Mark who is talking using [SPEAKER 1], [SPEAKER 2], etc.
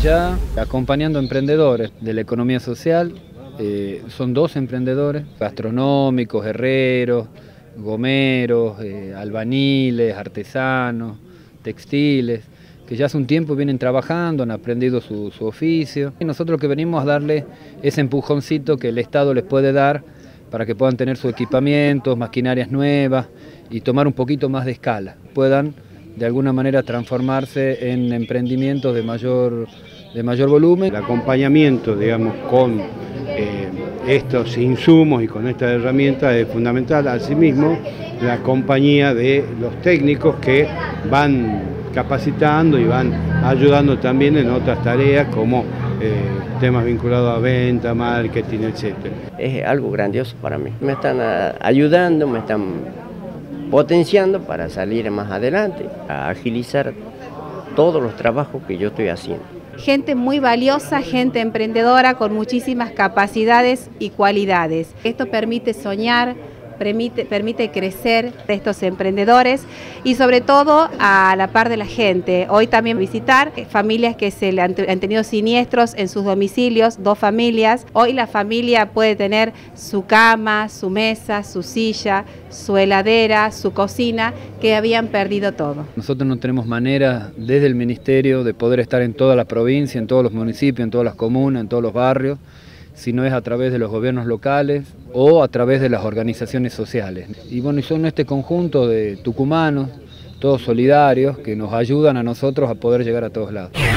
[SPEAKER 1] ya acompañando emprendedores de la economía social. Son 2 emprendedores, gastronómicos, herreros, gomeros, albañiles, artesanos, textiles, que ya hace un tiempo vienen trabajando, han aprendido su oficio. Y nosotros lo que venimos a darle ese empujoncito que el Estado les puede dar para que puedan tener sus equipamientos, maquinarias nuevas y tomar un poquito más de escala, puedan de alguna manera transformarse en emprendimientos de mayor volumen.
[SPEAKER 2] El acompañamiento, digamos, con estos insumos y con estas herramientas es fundamental. Asimismo, la compañía de los técnicos que van capacitando y van ayudando también en otras tareas como temas vinculados a venta, marketing, etc.
[SPEAKER 3] Es algo grandioso para mí. Me están ayudando, me están potenciando para salir más adelante, a agilizar todos los trabajos que yo estoy haciendo.
[SPEAKER 4] Gente muy valiosa, gente emprendedora con muchísimas capacidades y cualidades. Esto permite soñar, permite crecer de estos emprendedores y sobre todo a la par de la gente. Hoy también visitar familias que han tenido siniestros en sus domicilios, 2 familias. Hoy la familia puede tener su cama, su mesa, su silla, su heladera, su cocina, que habían perdido todo.
[SPEAKER 1] Nosotros no tenemos manera desde el Ministerio de poder estar en toda la provincia, en todos los municipios, en todas las comunas, en todos los barrios, si no es a través de los gobiernos locales o a través de las organizaciones sociales. Y bueno, son este conjunto de tucumanos, todos solidarios, que nos ayudan a nosotros a poder llegar a todos lados.